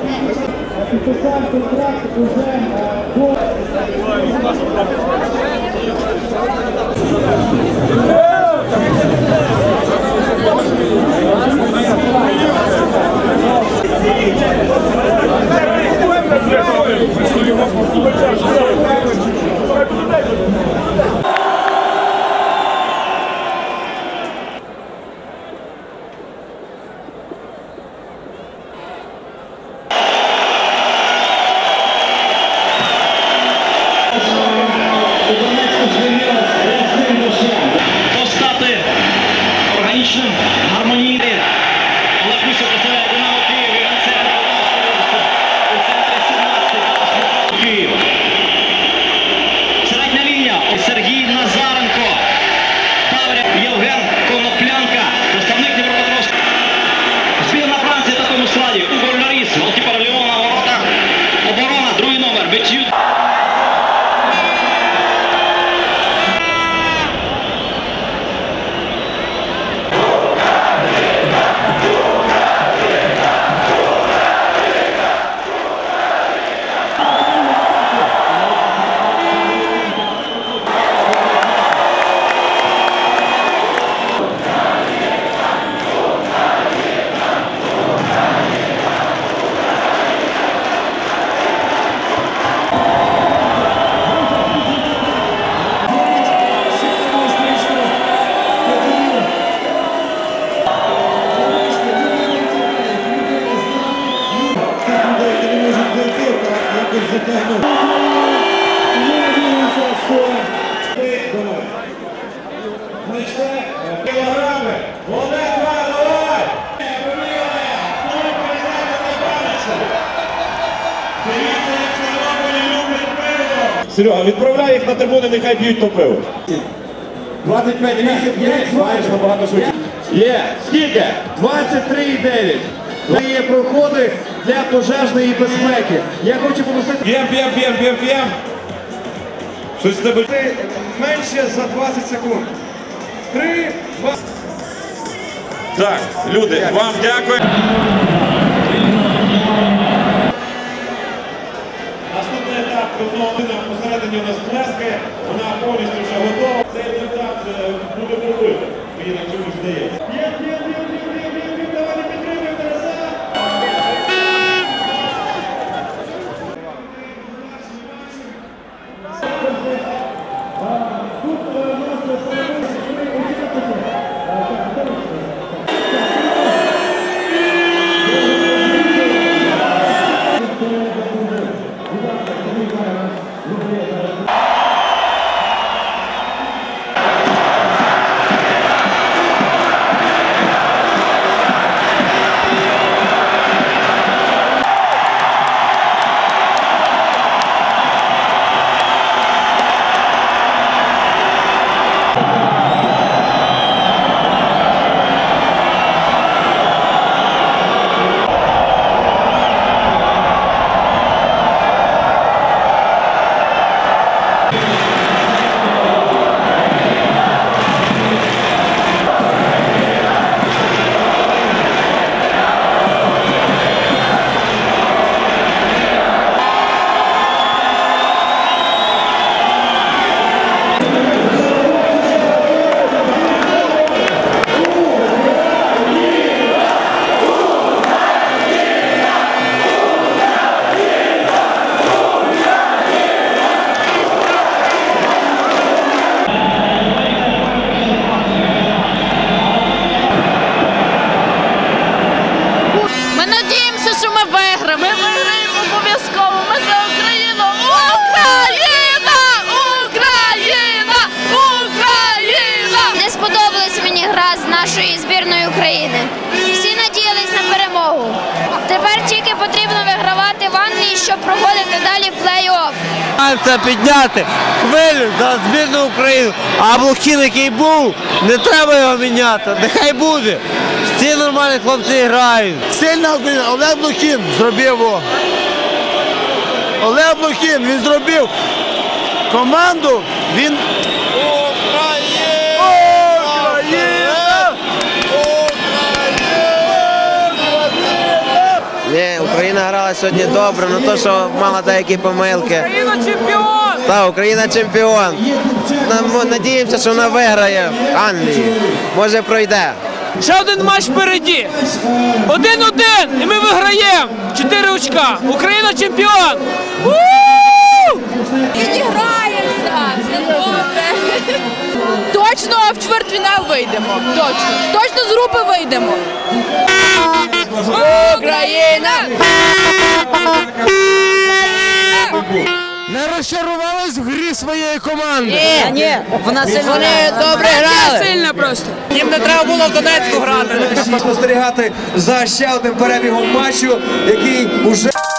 Підписав контракт уже до... Постати органічним, гармонійним. Олег Мусів представляє Динамо Київ і Гриценко у центрі 17 Київ. Середня лінія. Сергій Назаренко. Павлік Євген Коноплянка. Представник Дніпропетровська. Збірна Франції в такому складі. Угор Ларіс. Голкіпер Ліона. Ворота. Оборона. Другий номер. Бет'ют. Серега, відправляй їх на трибуни, нехай б'ють то пиво. 25-8, маєш набагато швидше. Є! Скільки? 23,9. Є проходи для пожежної безпеки. Я хочу попросити... Б'єм. Щось з тебе... Менше за 20 секунд. 3, 2... Так, люди, вам дякую. Наступний етап Кругловина посередині у нас плескає, вона повністю вже готова. Цей результат буде пробити, мені на чомусь здається. Давайте підтримуємо Тараса! нашої збірної України. Всі надіялись на перемогу. Тепер тільки потрібно вигравати в Англії, щоб проходити далі в плей-офф. Це підняти хвилю за збірну України, а Блохін, який був, не треба його міняти, нехай буде. Всі нормальні хлопці грають. Сильна Україна, Олег Блохін зробив. Олег Блохін, він зробив команду, він... Україна! Україна грала сьогодні добре, але то, що мала деякі помилки. Україна чемпіон! Так, Україна чемпіон. Надіємося, що вона виграє Англії. Може пройде. Ще один матч впереді. 1-1, і ми виграємо. 4 очка. Україна чемпіон! Відіграємося! Все добре! Точно в чвертьфінал вийдемо. Точно з групи вийдемо. Україна! Не розчарувались в грі своєї команди? Ні, вони добре грали. Сильно просто. Їм не треба було в Донецьку грати. Спостерігати за ще одним перебігом матчу, який уже...